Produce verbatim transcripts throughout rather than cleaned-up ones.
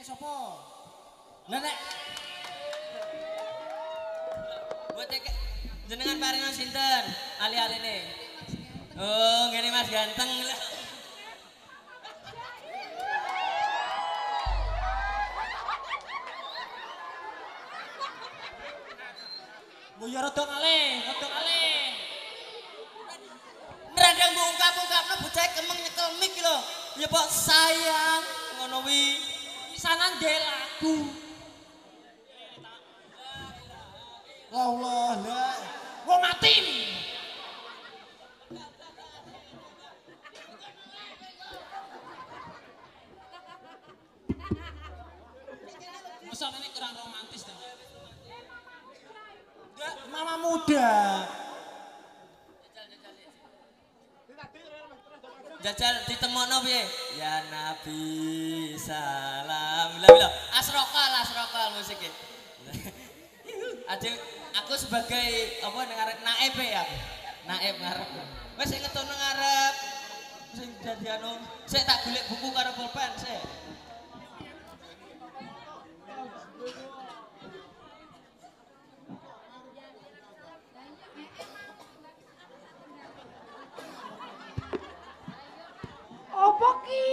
Sopo? Lah nek buat jenengan paringan sinten ali-aline. Oh, ngene Mas ganteng. Bu ya rada kalih, rada kalih. Nrandang mbok ungkap-ungkapno bocah kemeng nyekel mik lho. Ya kok sayang ngono wi. Pisanan ndek lagu. Allah lah. Wong mati. Masa ini kurang romantis dah. Mama muda. Jajal ditemokno piye? Ya Nabi salam. Bila bila asrokal asrokal musiknya. Adil aku sebagai apa ngarep naib ya. Naib ngarep. Wis sing ngetono ngarep. Sing dadi anu, sik tak golek buku karo pulpen sik. Apa ki?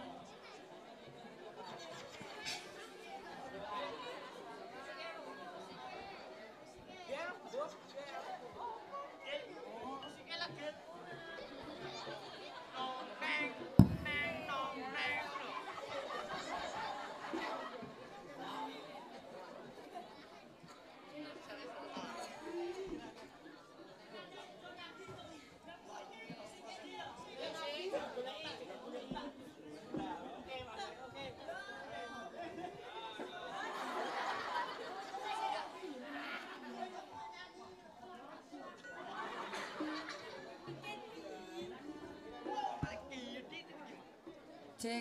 Cek.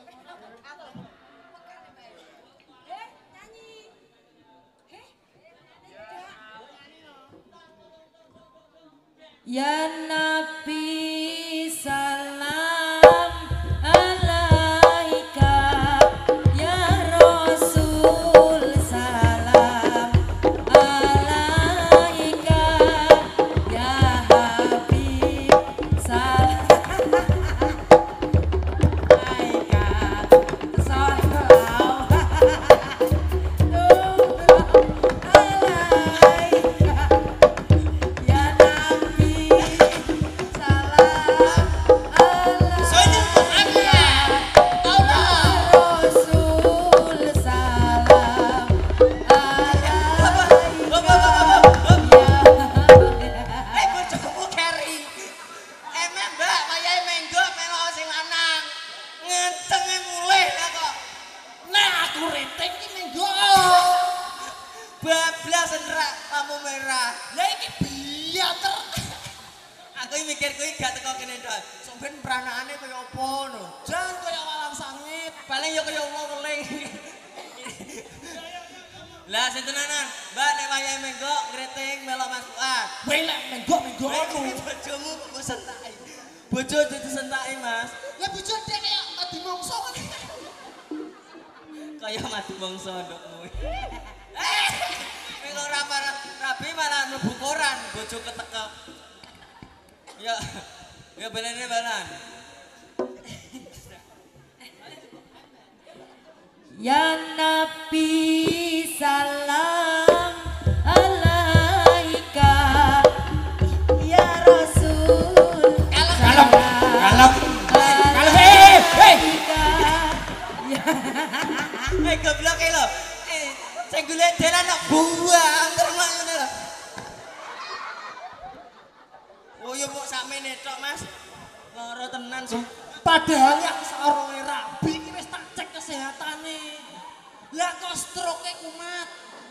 Ya Nabi salam alaika, ya Rasul salam alaika, ya Habib salam alaika, salam alaika. Bablas enrak lampu merah. Lah iki biater. Aku mikir kuwi gak teko kene tok. Sampeyan pranakane kaya apa no? Jan kaya walang sangit. Paling ya kaya wong weling. Lah sintenanan? Mbak nek wayahe menggok ngriting melok Mas Fuad. Welek menggok-menggok aku. Bojomu kok sentaki. Bojo disentaki, Mas. Lah bojo dek kaya mati mongso kan. Kaya mati mongso ndukmu. Eh, mengko ora rabi malah mlebu koran bojo ketekek. Ya, ya belene balan. Ya Nabi salam alaika, ya Rasul Kalem, kalem, kalem, hei, hei. Eh goblok e lho. Eh, sing golek dalan nak buang terus ngene lho. Oh ya kok sakmene tok, Mas. Lara tenan sih. Padahal yang sarunge rabi iki wis tak cek kesehatane. Lah kok stroke kumat.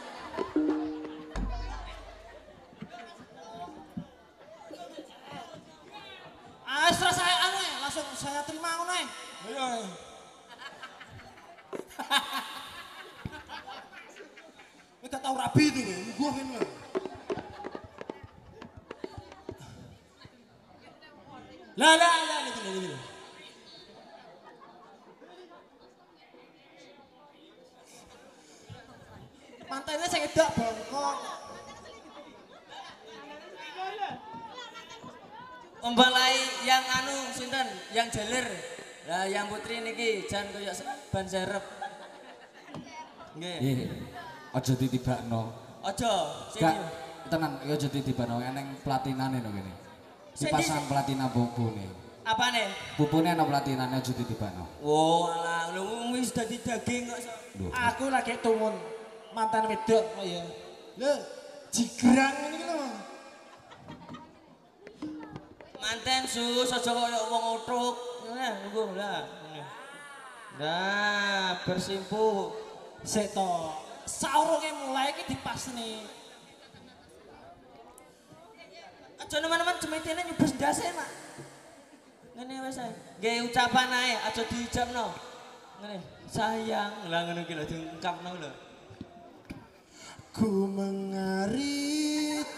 Ah, setelah saya anu ya, langsung saya terima ngono ya. Ayo. Ini gak tau rabi itu ya, gua kan lo. Lah lah lah ini ini ini. Mantene sing edok bongkok. Umbalai yang anu sinten, yang jeler. Lah yang putri niki jan koyo ban serep. Nggih. Nggih. Aja ditibakno. Aja, Gak sini. tenan, ya aja ditibakno eneng platinane lho kene. Sini. Dipasang platina bubune. Apane? Bubune ana platinane aja ditibakno. Oh, alah, lho wis dadi daging kok. Lho. Aku lagi tumun mantan wedok kok ya. Lho, jigrang ini lho. Manten sus aja koyo wong utuk. Nah, nunggu lah. Nah, bersimpu. Sik to. Saurunge mulai iki dipasne. Aja nemen-nemen jemitine nyubes ndase, Mak. Ngene wis ae. Nggih ucapan ae, aja diijabno. Ngene, sayang. Lah ngono iki lho diungkapno lho. Ku mengarit.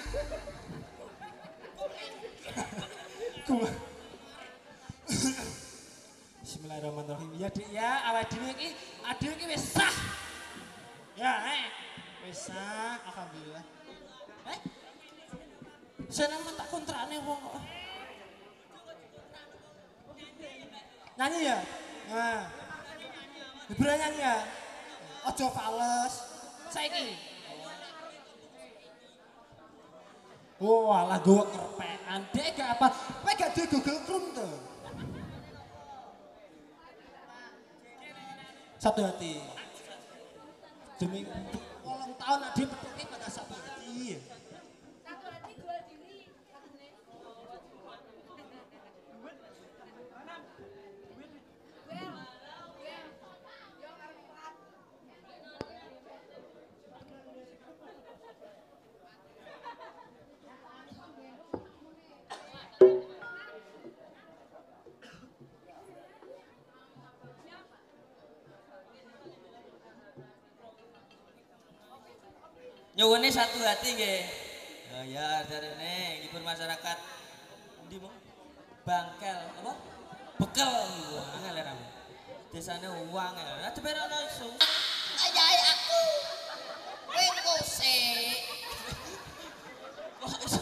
Ku Bismillahirrahmanirrahim. Ya Dik ya, awak dhewe iki adil iki wis sah. Ya, eh. Wis sah, alhamdulillah. Eh? Seneng tak kontrakne wong kok. Nyanyi ya? Nah. Hiburan nyanyi ya? Ojo fales. Saiki. Oh, alah gue kerpean. Dek gak apa? Kowe gak duwe Google Chrome to? Satu hati. Demi ulang tahun adik petuki pada satu hati. Nyuwune satu hati nggih. Ya ya jarene ngibur masyarakat ndi mau bangkel apa? Bekel angel ya rame. Desane uang ya. Cepet ono iso. Ayahe aku. Kowe sik. Kok iso?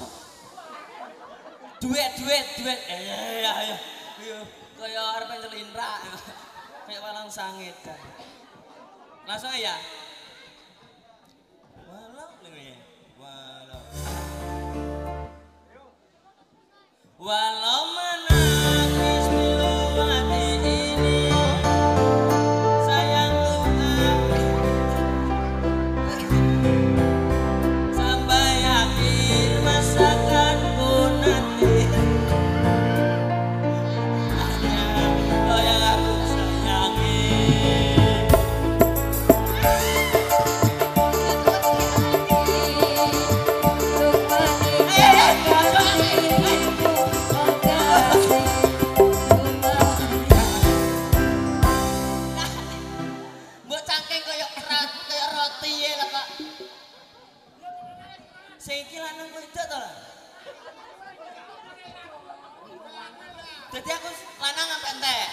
Duit duit duit. Eh ya ya. Yo kaya arep ncelindrak. Kayak walang sangit kan. Langsung ya. Walau menangis pilu hati ini sayang Tuhan sampai akhir masakanku nanti hanya kau yang aku sayangi. Mbok cangking koyo kerat, koyo roti ya lah Pak. Sing iki lanang wedok to lah. Dadi aku lanang sampe entek.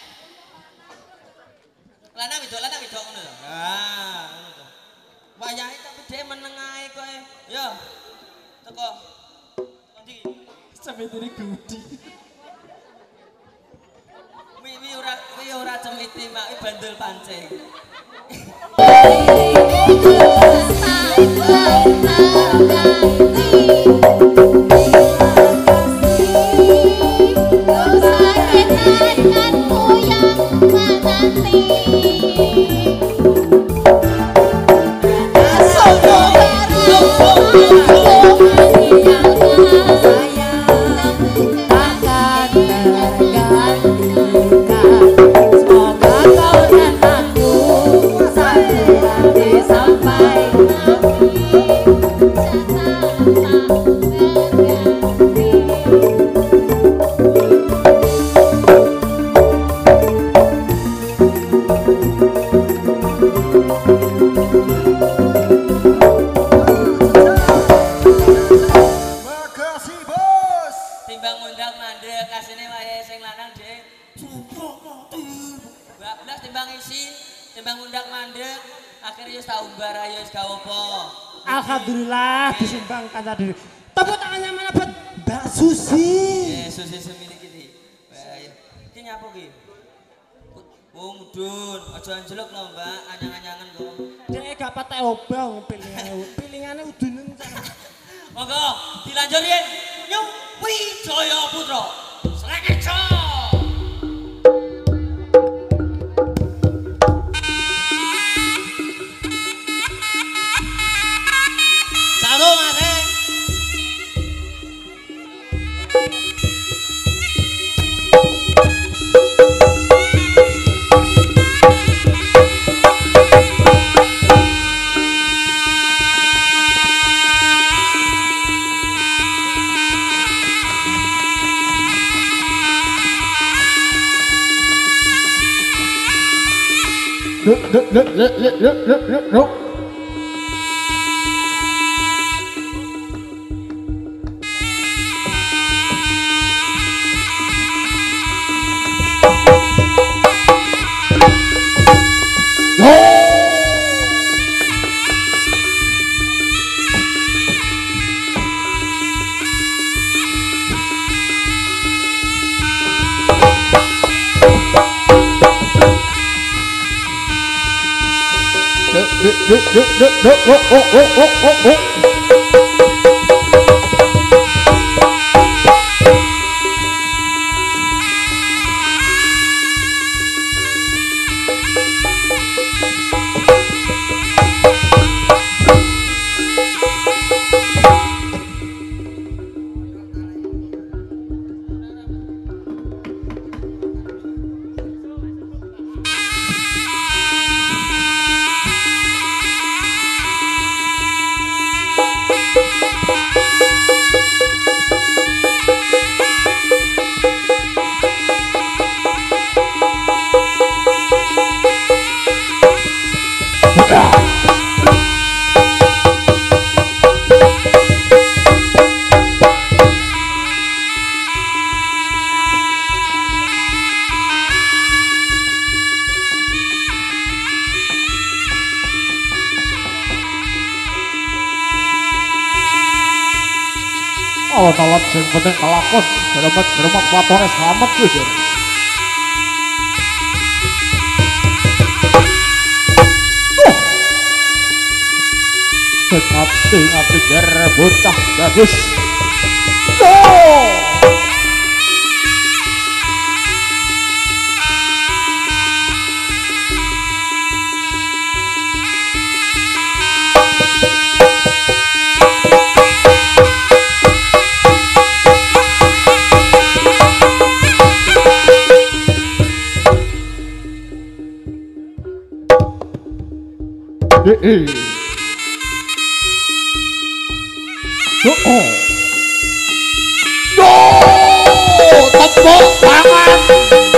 Lanang wedok, lanang wedok ngono to. Ah, ngono to. Wayahe tapi dhewe meneng ae koe. Yo. Teko. Ndi? Sampai tadi gudi. Wi ora wi ora cemiti mak wi bandul pancing. Sampai undang-undang mandek akhirnya wis tak umbar ayo wis gak apa. Alhamdulillah disumbang kanca diri. Tepuk tangannya mana buat Mbak Susi. Eh Susi semilik iki. Ayo. Iki nyapa ki? Oh mudun, aja anjlok lho Mbak, anyang-anyangan kok. Dek gak patek obong pilihane. Pilihane udune sana. Monggo dilanjut yen. Nyup Wijaya Putra. Selekeco. Satu mate. Look, look, look, look, look, look, look, look, look. Look, look, look, look, look, look, look, look, look, look. Oh, talat sing penting kelakon, geremet-geremet watone slamet kuwi. Ngati ngati ger bocah bagus. Oh! Eh. Oh. Oh, tepuk tangan.